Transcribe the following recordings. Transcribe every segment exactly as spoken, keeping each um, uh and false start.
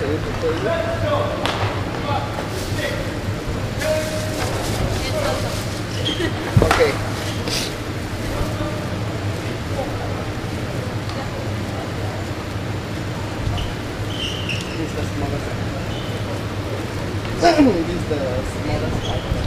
Can you prepare it? Okay. This is the smallest. This is the smallest item.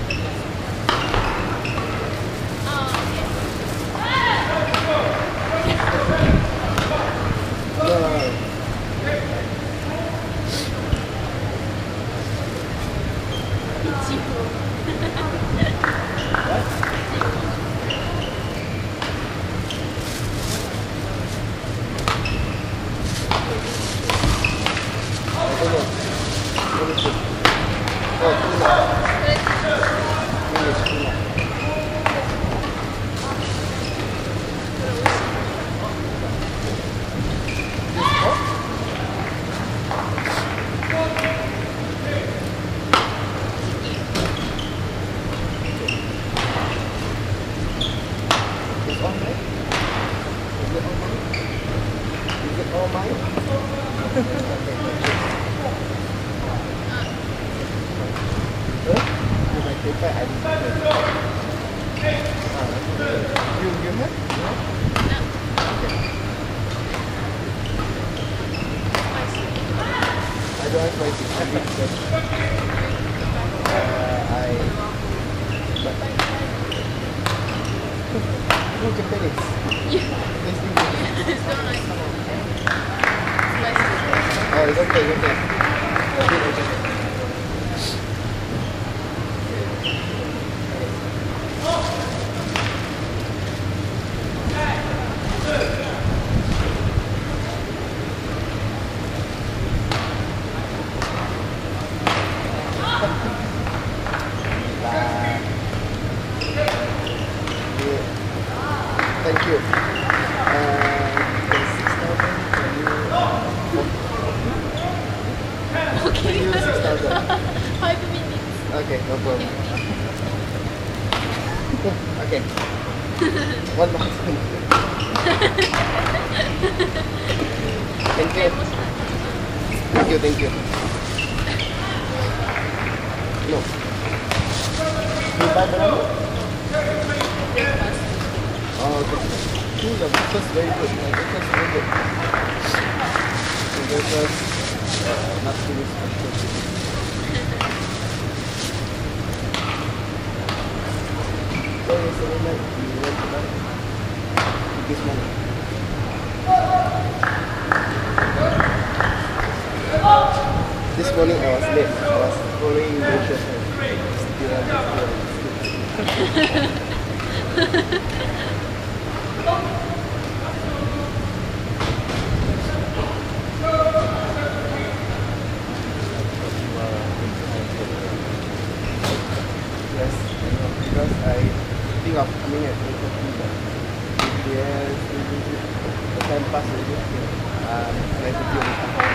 This morning I was late. I was following the show. Yes, because I think of coming at eight thirty, but yes, the time passed already. Um, I have to deal with it.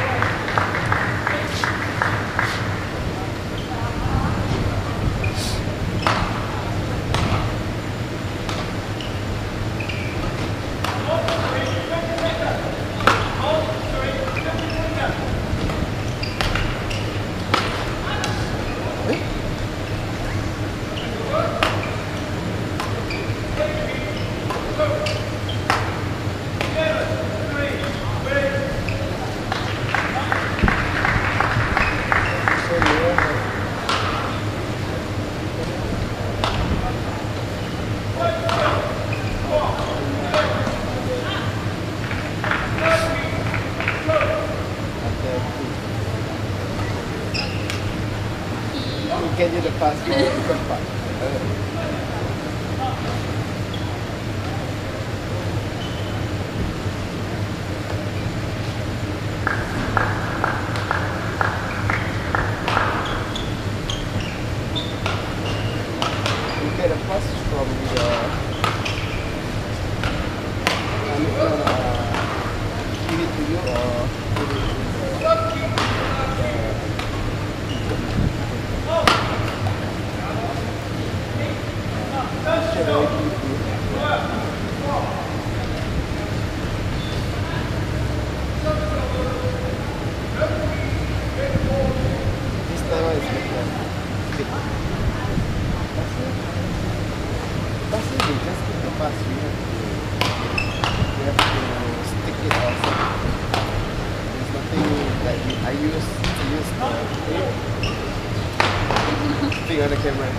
Get you the fast food part. You get a pass from the I'm gonna uh, give it to you or give it to the I use I use the thing on the camera.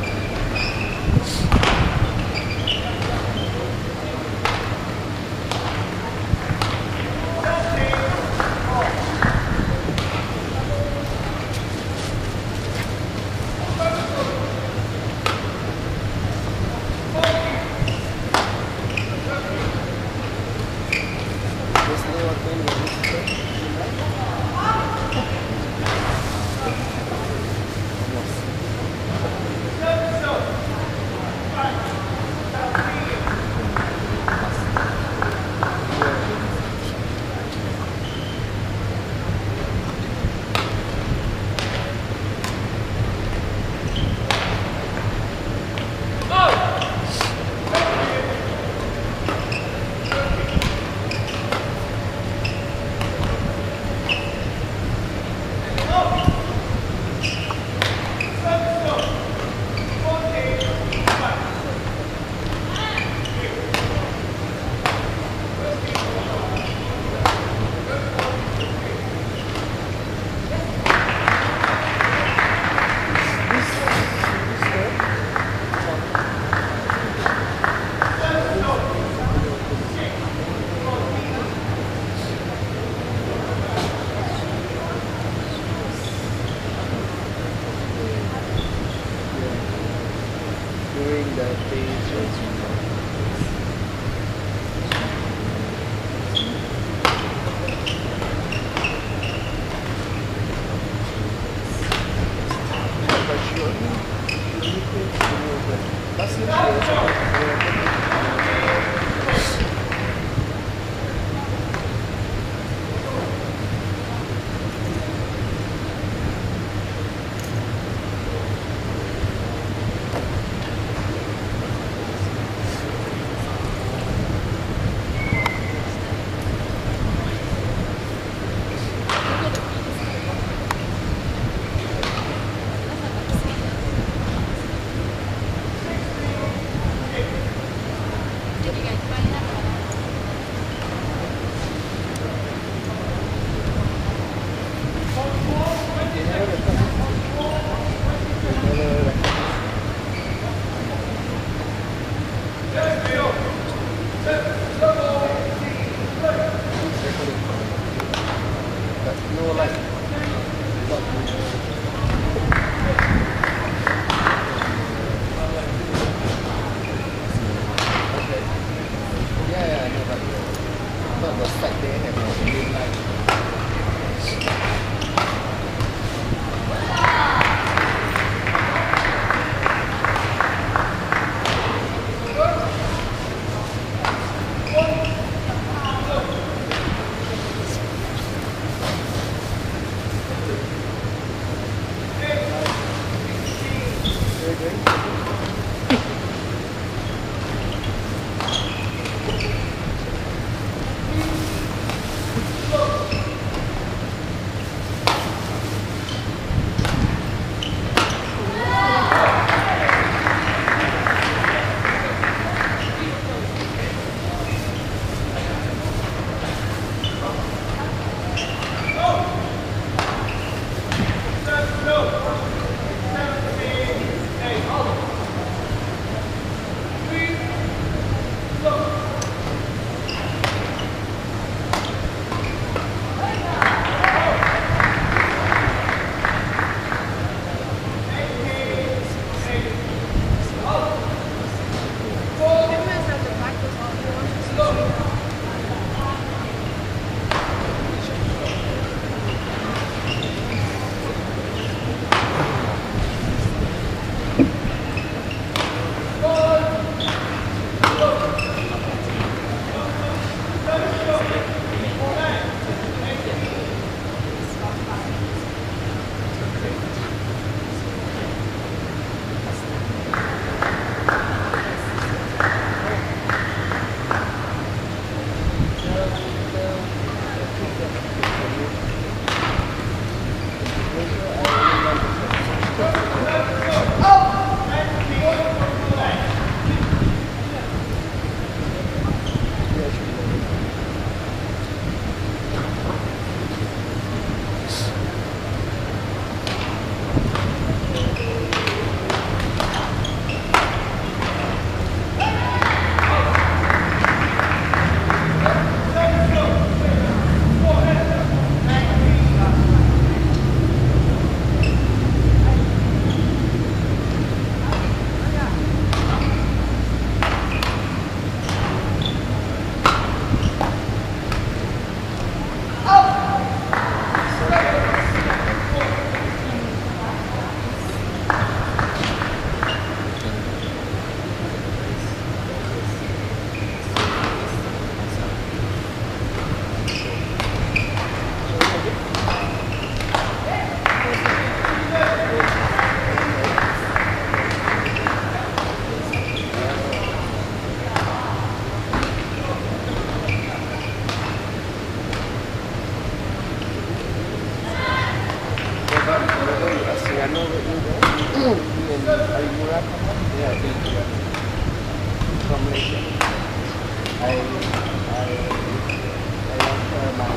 and are you Murad? Yeah, I think Murad. From Malaysia. I I I want her my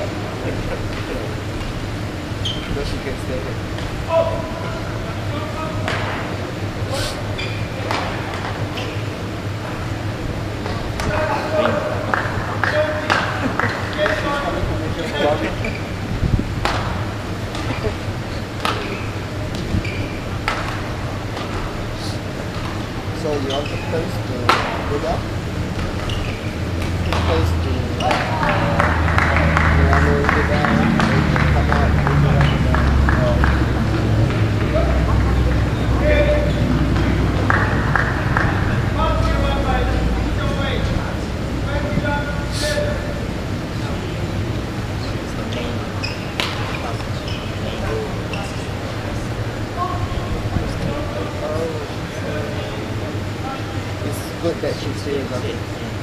so she can stay here. So you want the place to go down? The place to uh, you want to go down, come out, go down, go down. Good that she's doing something.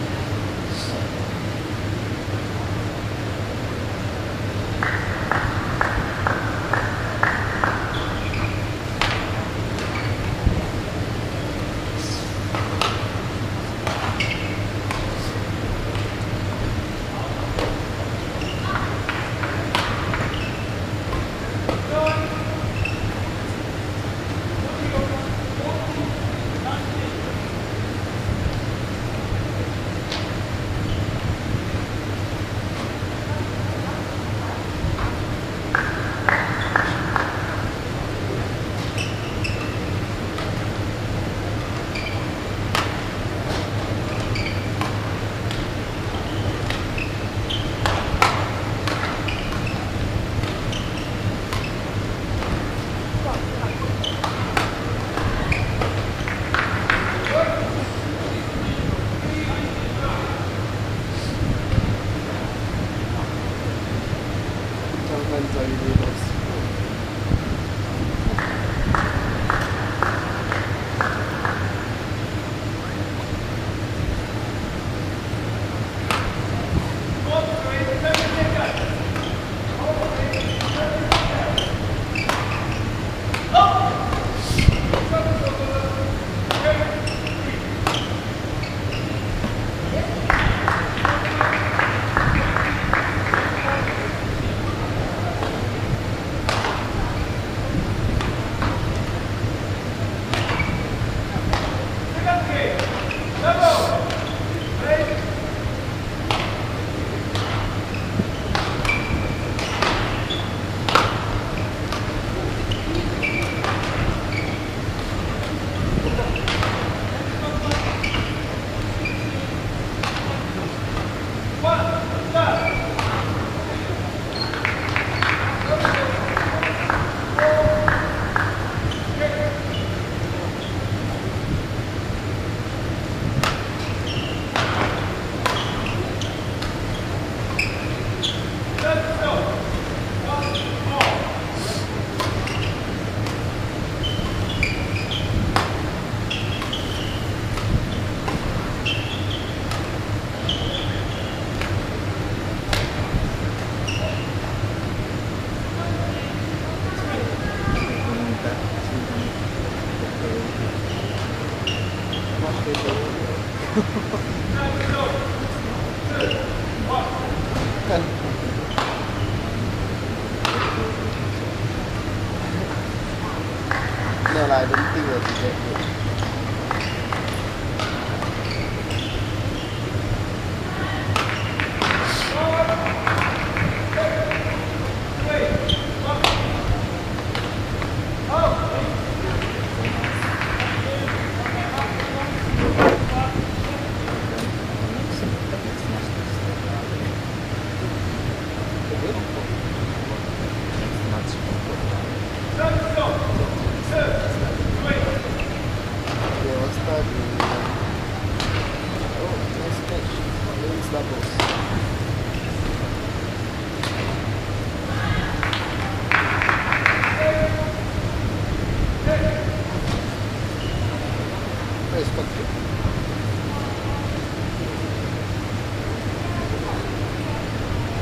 No, I don't think it will be that good.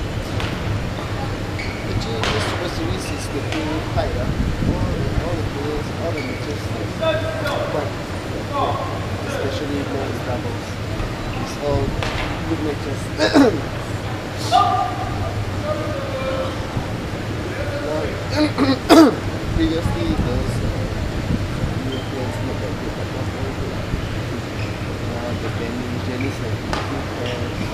Actually, this Super Series is getting tight. Huh? All, all the players matches, all the matches like, quite good, especially men's doubles. It's all good matches. Well, previously those uh, Europeans not that good, but was very good. Now the bending usually is like two pairs.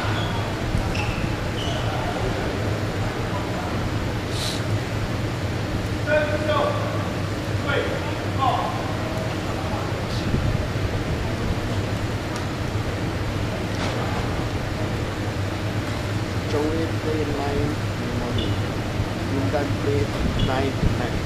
Joey play nine in the morning. Youn play nine at night.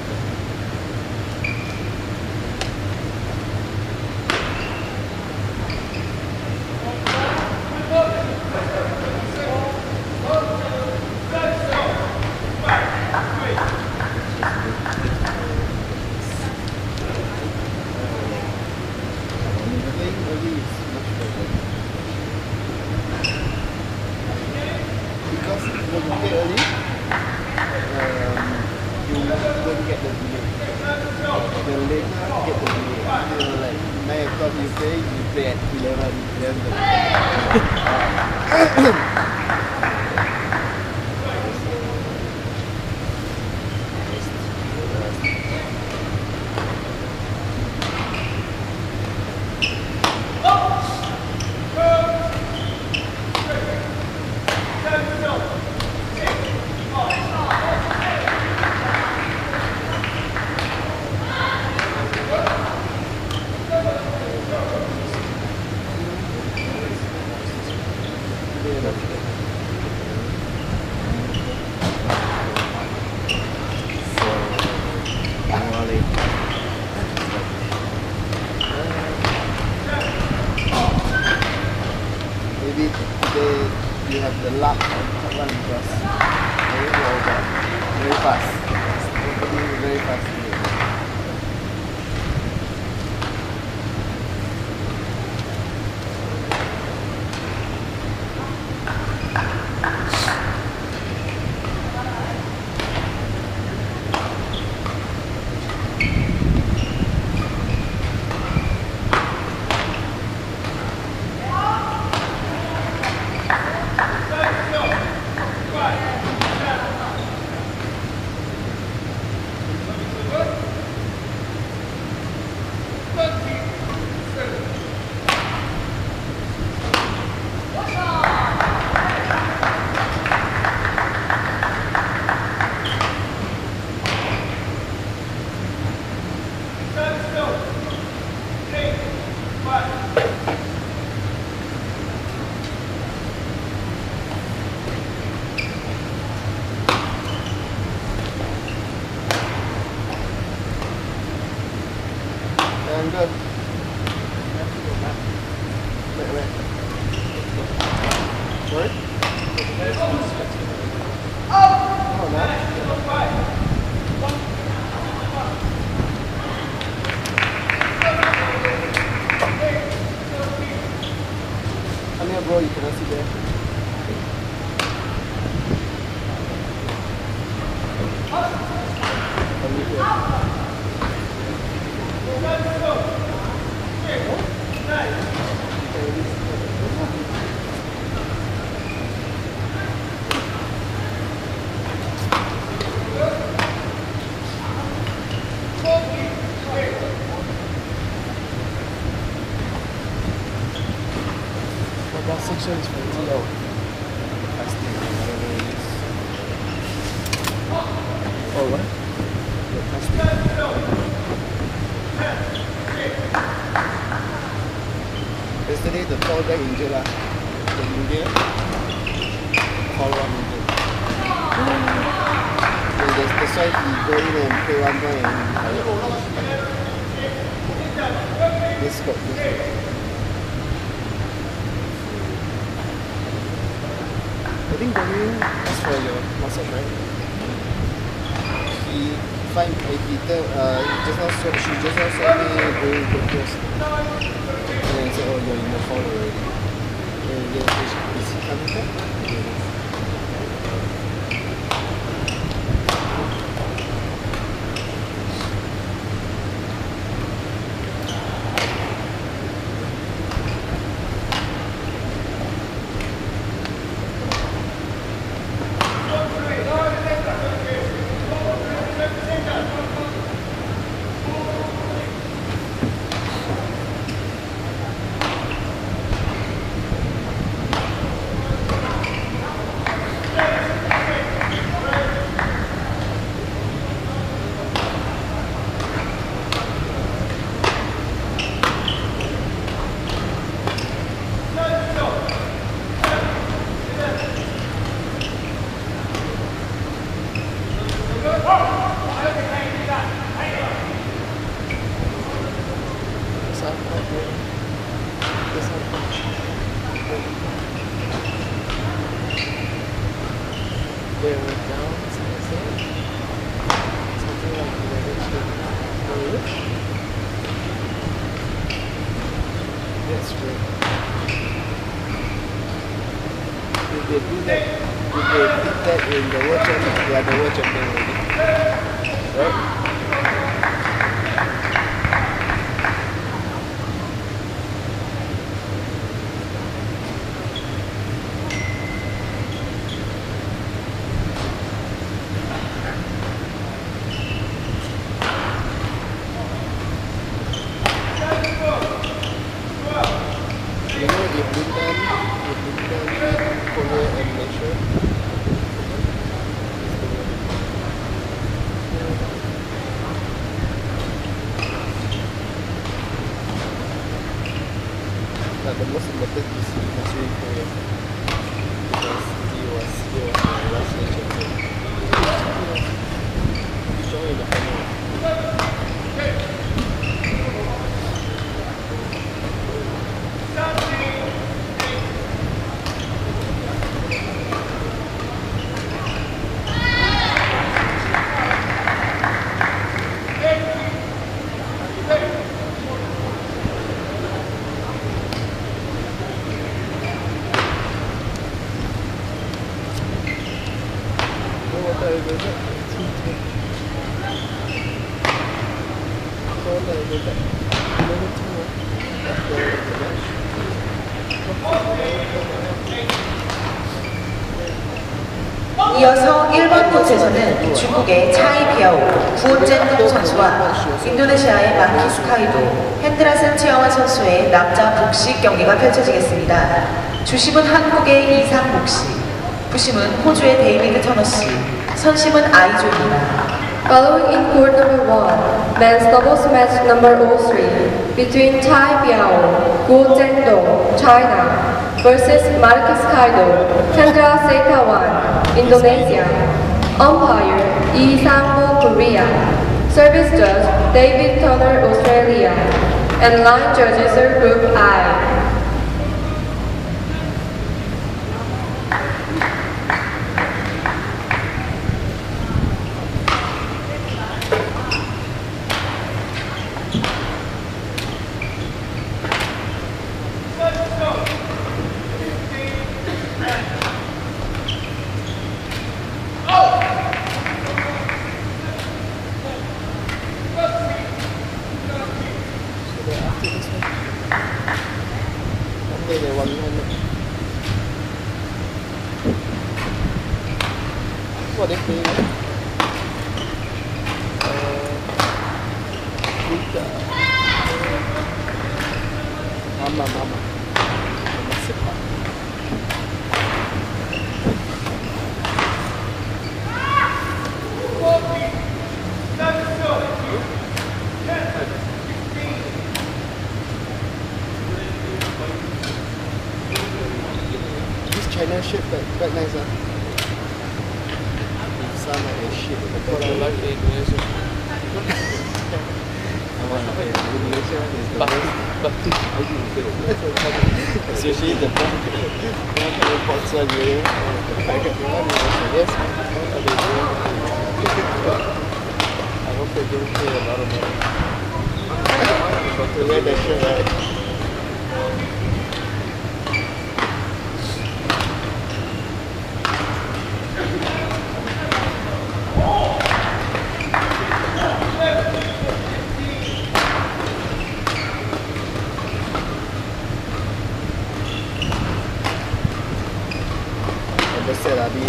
Section is for T O. Oh, what? Yesterday the tall guy injured lah. The India. Tall one injured. So that's, that's why he go in and play one more and this got this got. I think going as for your massage, right? He find he tell uh just now so she just now saw me doing good post. And I said, oh, you're in the fall already. And then is he coming back? they went down, so I said. Something like Nedelcheva. Oh, really? That's true. Did they do that? Did they put that in the World Championship? Yeah, the World Championship already. Right? You know, if Bhutan, if Bhutan, Korea and Malaysia, but the most important is actually Korea because he was he was the last nation to join the final. What time is it? So what time is it? eleven two. After the match. 이어서 일 번 코트에서는 중국의 차이비아오, 구온젠동 선수와 인도네시아의 마키스 카이도, 핸드라슨 치영환 선수의 남자 복식 경기가 펼쳐지겠습니다. 주심은 한국의 이상 복식, 부심은 호주의 데이비드 터너씨, 선심은 아이조입니다. Following in court number one, men's doubles match number oh three between Chai Biao, Guo Zhendong, China versus Marcus Kaido, Chandra Setawan, Indonesia. Umpire Lee Sang-mo, Korea. Service judge David Turner, Australia. And line judges are Group I. Đây là one one. What if they Petya. Mama mama. Mama sepak. China shit, but quite nice, huh? Some of the shit. But I like the Indonesian. I want to say Indonesia is the But, best. but I didn't say Especially the one one pots are you. I can do that. Yes. What are they doing? I hope they don't pay a lot of money. But to wear that shirt, right? Let's say that be.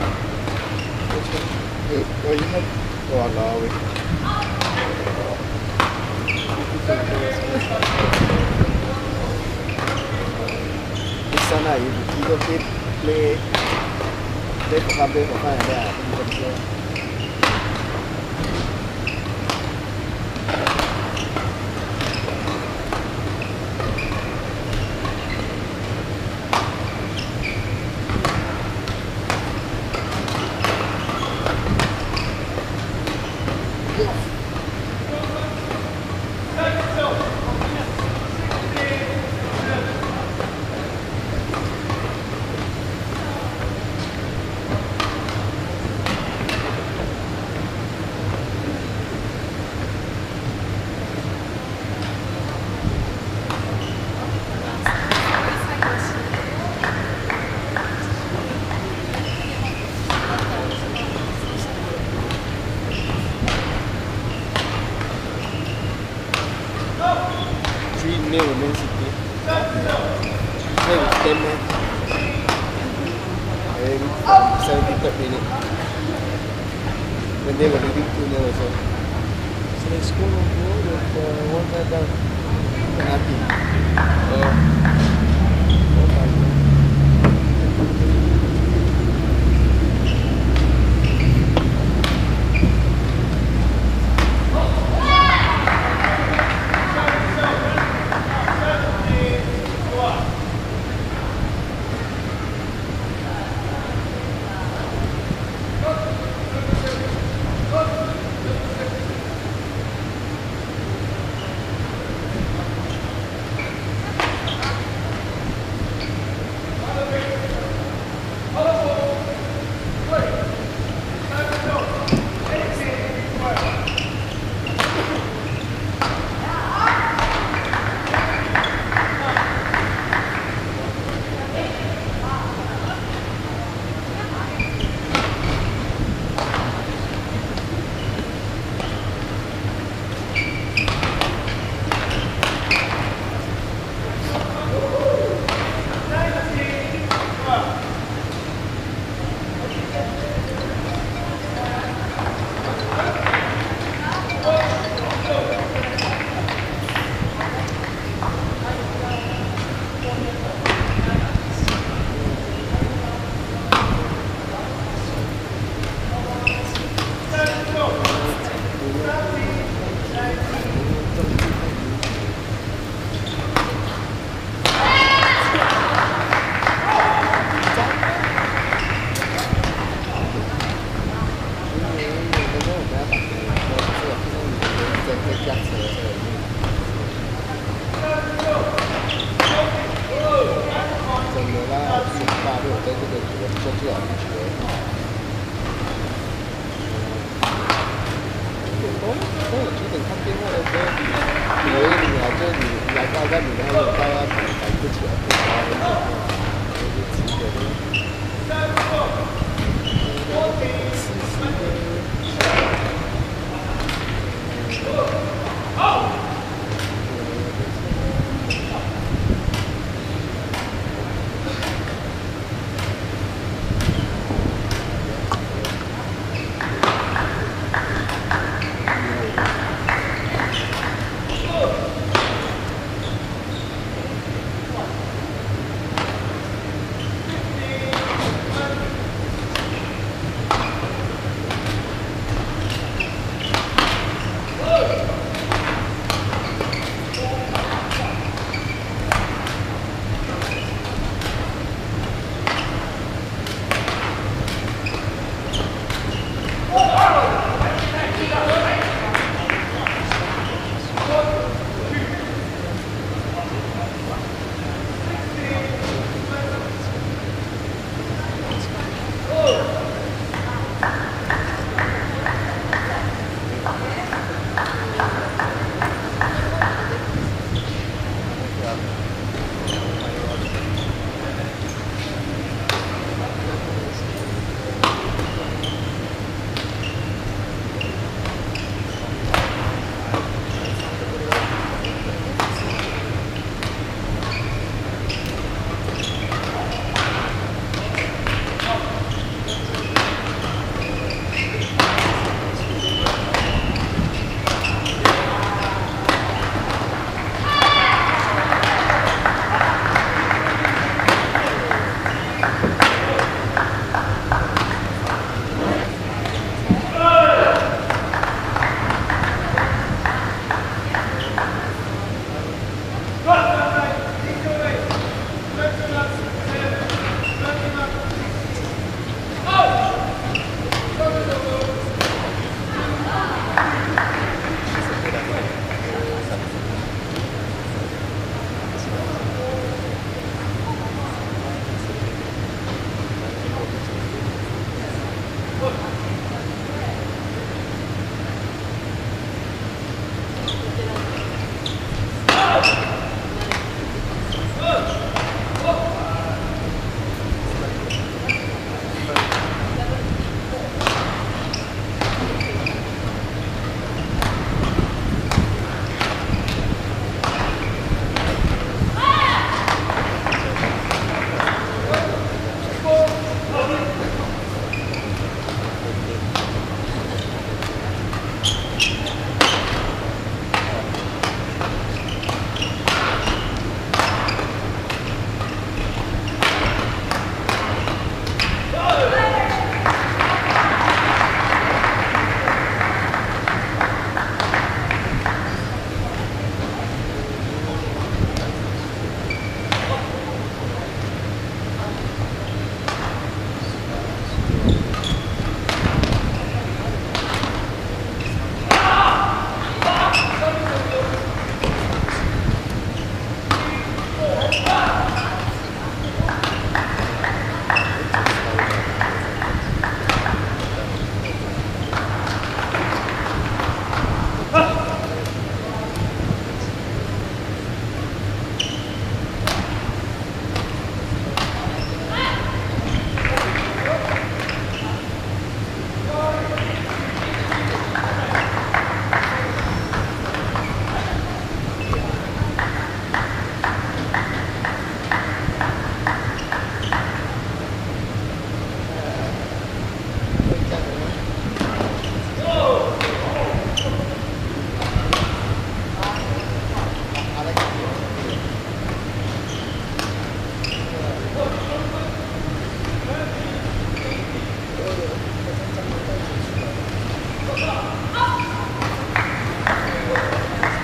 Hey, what you have? Oh, no, we. This sana, you you go play play play for fun, play for fun, and then you can play. seventy-third minute. When they were leading two nil also. So they scored one goal with uh, one man down. Penalty. Oh. Oh my God.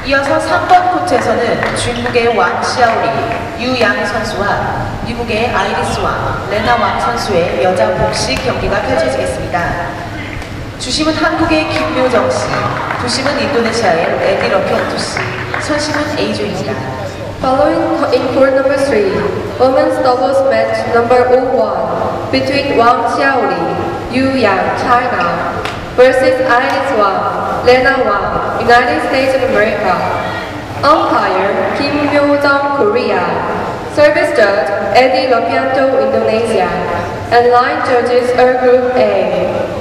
이어서 삼 번 코트에서는 중국의 왕 샤오리, 유양 선수와 미국의 아이리스 왕, 레나 왕 선수의 여자 복식 경기가 펼쳐지겠습니다. 주심은 한국의 김묘정 씨, 부심은 인도네시아의 네딜러피아토 씨, 선심은 A조입니다. Following in court number three, women's doubles match number oh one between Wang Xiaoli, Yu Yang, China versus Iris Wang, Lena Wang, United States of America. Umpire Kim Myo-jung, Korea. Service judge Eddie Lopianto, Indonesia. And line judges are Group A.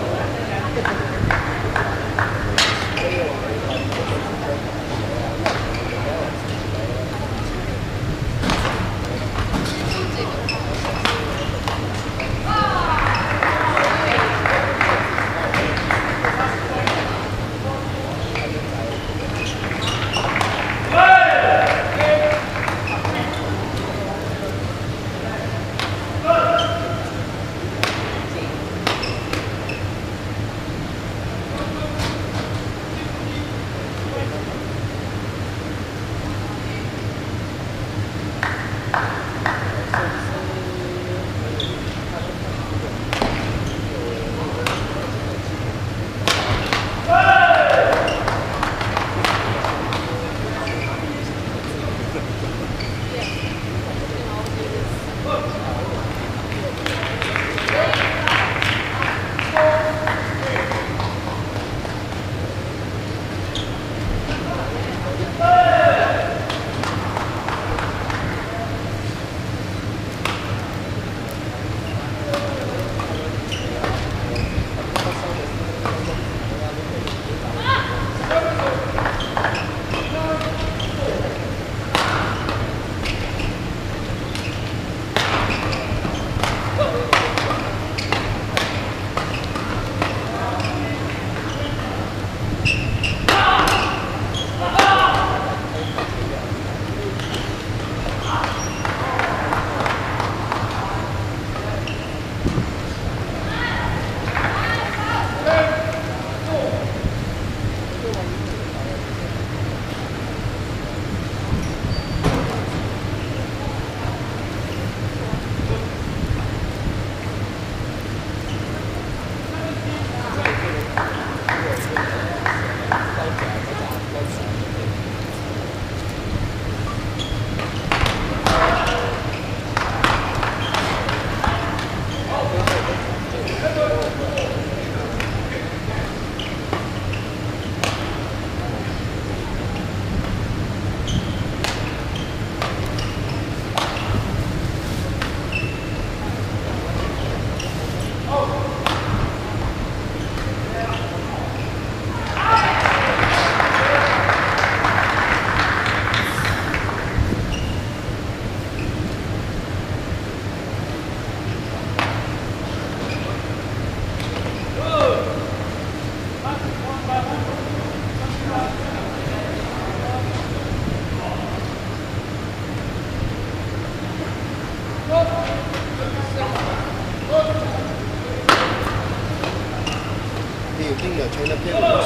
China Pelicans.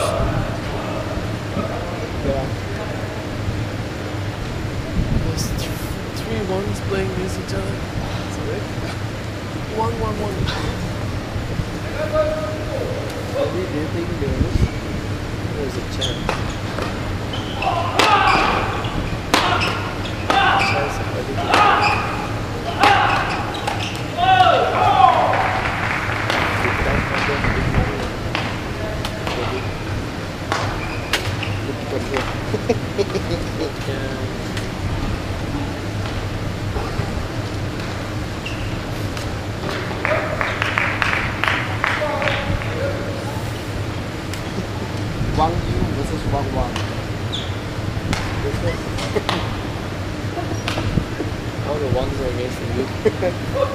Yeah. There's th three ones playing against each other. One, one, one. Maybe do you think there's, there's a chance? Chance of anything. Wang Yu versus Wang Wang. All the ones are against the you.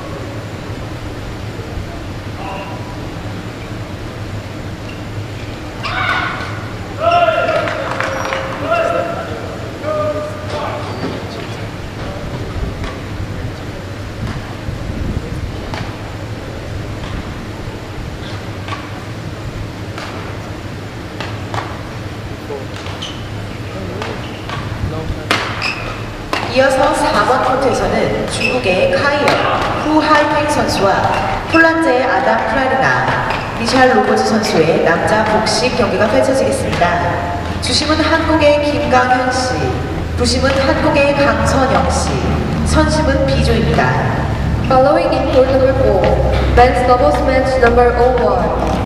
이어서 사 번 코트에서는 중국의 카이어, 후하이팽 선수와 폴란드의 아담 프라리나, 미샬 로버즈 선수의 남자 복식 경기가 펼쳐지겠습니다. 주심은 한국의 김강현 씨, 부심은 한국의 강선영 씨, 선심은 비조입니다. Following in court number four, men's doubles match number zero one.